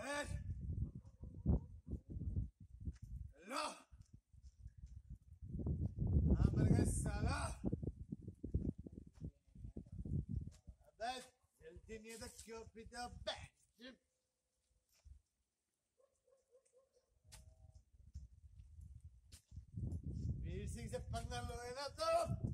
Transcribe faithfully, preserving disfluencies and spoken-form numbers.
बैठ। लो हाँ मर गए साला। अबे जल्दी नहीं है तो क्यों पीते हो? बैठ। वीर सिंह से पंगा लोगे ना तो